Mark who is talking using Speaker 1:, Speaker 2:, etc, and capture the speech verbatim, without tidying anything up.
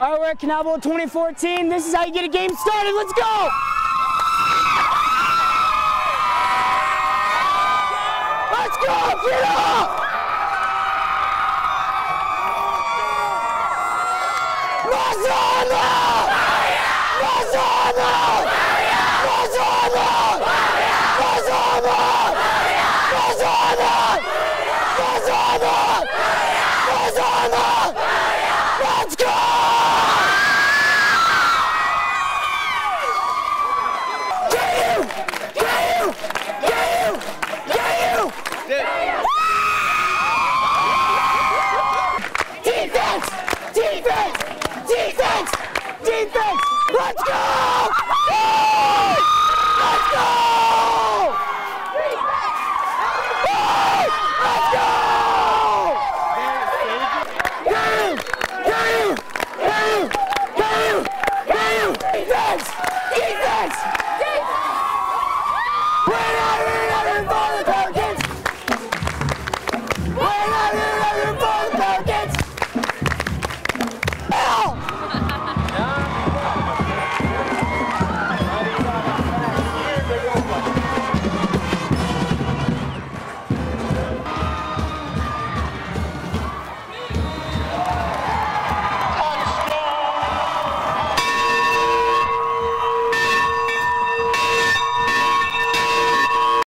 Speaker 1: All right, we're at Canal Bowl twenty fourteen. This is how you get a game started. Let's go! Let's go, get up! Rosanna! Rosanna! Rosanna! Rosanna! Rosanna! Rosanna! Rosanna! Let's go! Get you! Get you! Get you! Get you! Defense! Defense! Defense! Defense! Let's go!